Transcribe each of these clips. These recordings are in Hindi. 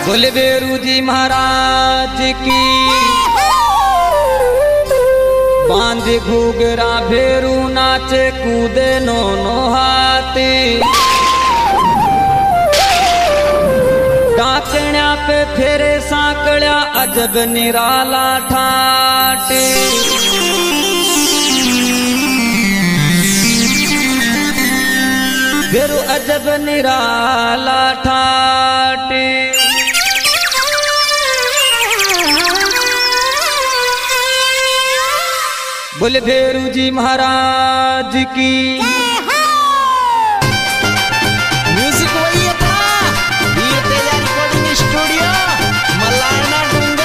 बोले बेरू जी महाराज की बांध घूगरा भेरू नाचे कूदे नो हाथी डाकण्या पे फेरे सांकड़िया अजब निराला ठाटे भेरू अजब निराला ठाटे बोले भेरू जी महाराज की म्यूजिक वही था वीर तेजा रिकॉर्डिंग स्टूडियो मलायना डूंगर।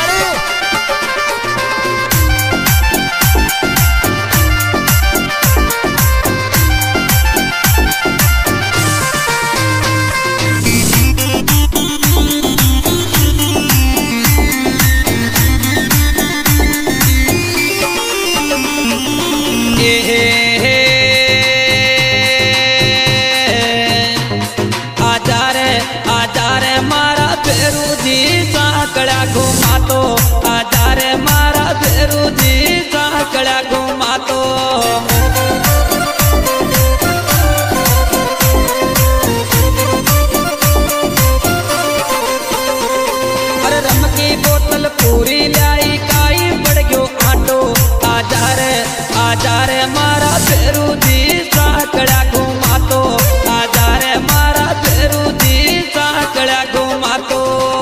साकड़ा घुमा तो आजा रे मारा भेरू जी साकड़ा घुमा तो अरे रम की बोतल पूरी लाई काई पड़ गयो आटो आजा रे मारा भेरू जी साकड़ा घुमा तो आजा रे मारा भेरू जी साकड़ा घुमा तो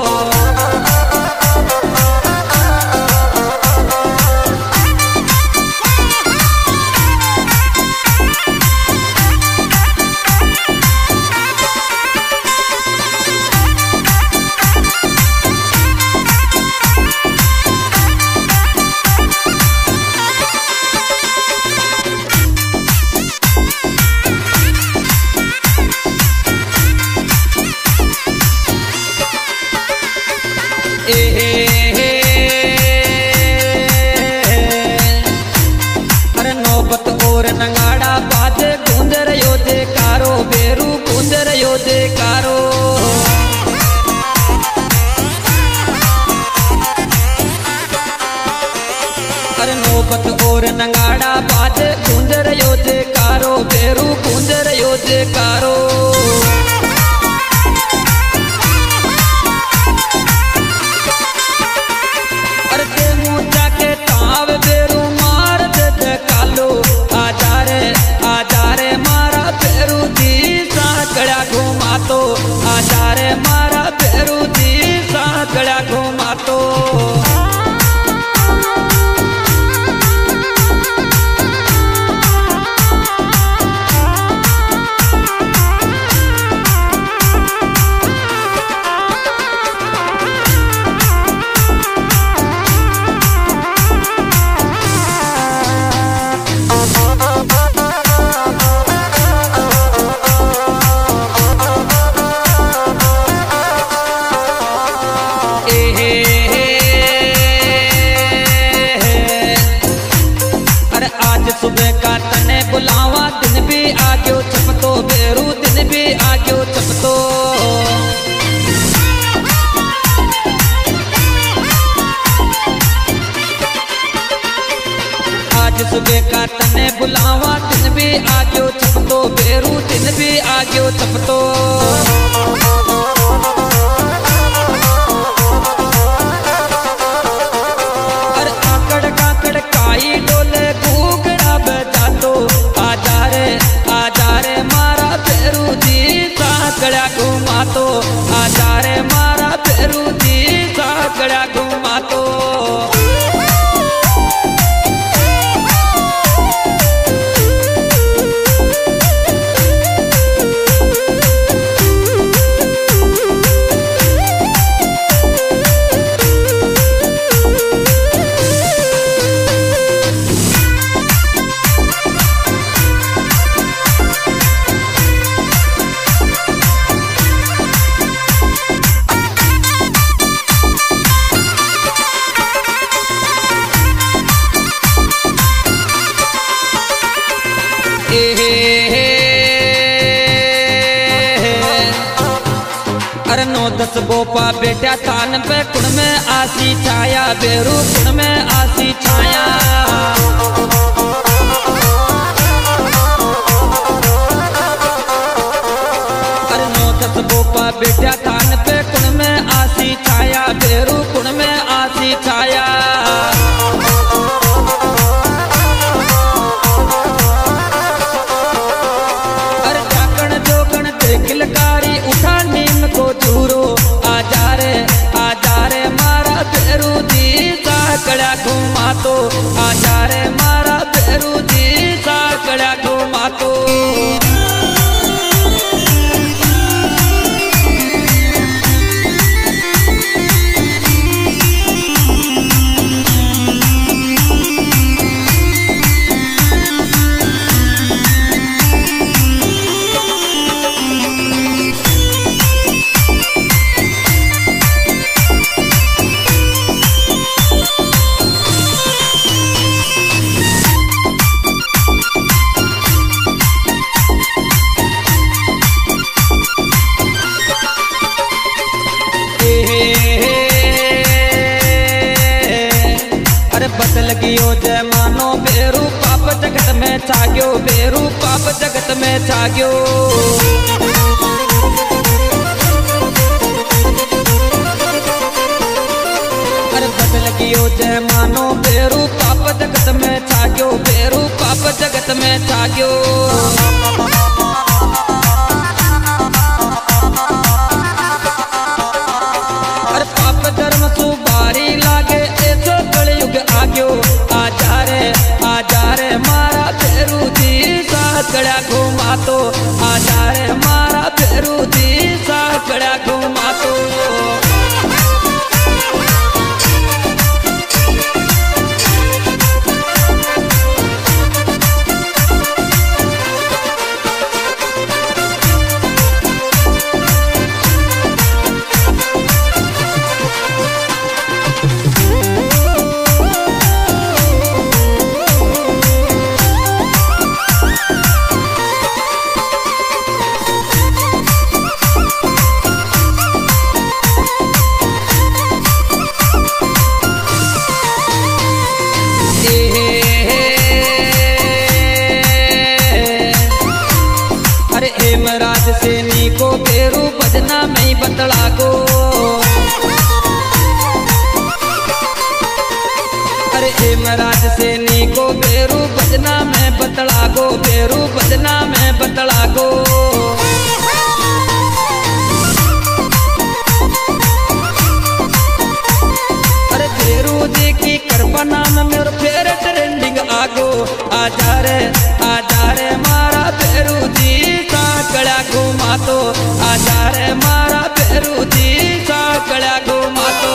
अरे नौबत और नंगाड़ा बाजे गूंज रयो जयकारो बेरू गूंज रयो जयकारो अरे नौबत और नंगाड़ा बाजे गूंज रयो जयकारो बेरू गूंज रयो जयकारो घुमा तो आजा रे मारा भेरू जी साकड़ा घुमा तो सुबह का तने बुलावा दिन भी आग्यो चपतो बेरू दिन भी आग्यो चपतो आज सुबह का तने बुलावा दिन भी आग्यो चपतो बेरू दिन भी आग्यो चपतो अरे आकड़ काकड़ काई डोले आजा रे मारा भेरू जी साकड़ा घुमा तो आजा रे मारा भेरू जी साकड़ा घुमा तो अरे 9-10 बोपा बेटा थान पे कुण में आसी छाया बेरू कुण में आसी छाया। अरे 9-10 बोपा बेटा थान पे कुण में आसी छाया बेरू कुण में आसी छाया। किलकारी उठा नीम को चूरो आजा रे मारा बेरू जी साकड़ा घुमा तो आजा रे मारा बेरू जी साकड़ा घुमा तो। बदल गयो जमानो बेरू पाप जगत में छाग्यो बेरू पाप जगत में छाग्यो। अरे बदल गयो जमानो बेरू पाप जगत में छाग्यो बेरू पाप जगत में छाग्यो। अरे पाप धर्म सुबारी लागे ऐसो कलयुग आग्यो आजा रे मारा बेरू जी साकड़ा घुमा तो आजा रे मारा बेरू जी साकड़ा घुमा तो। हेमराज सेनी को बेरू बजना में बतला को। अरे हेमराज सेनी को बेरू बजना में बतला को बेरू बजना में बतला को। अरे बेरू जी की कृपा नाम मेरे फेर ट्रेंडिंग आगो आजा रे मारा बेरू जी साकड़ा घुमा तो आजा रे मारा बेरू जी साकड़ा घुमा तो।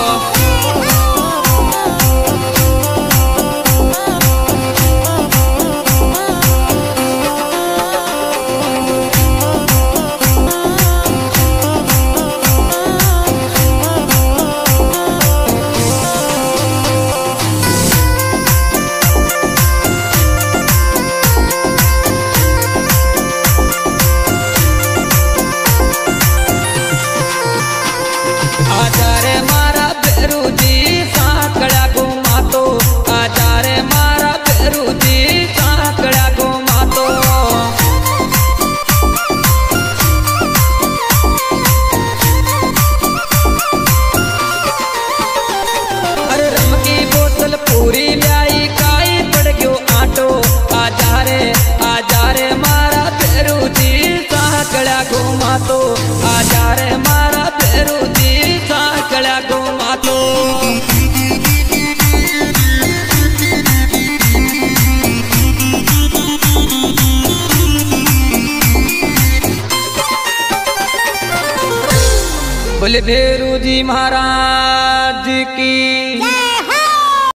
आजा रे मारा बेरू जी साकड़ा घुमा तो आजा रे मारा बेरू जी साकड़ा घुमा तो। अरे रम की बोतल पूरी लाई काई पड़ गयो आटो आजा रे मारा बेरू जी साकड़ा घुमा तो आजा रे मारा बेरू जी साकड़ा घुमा तो। बोले बेरू जी महाराज की।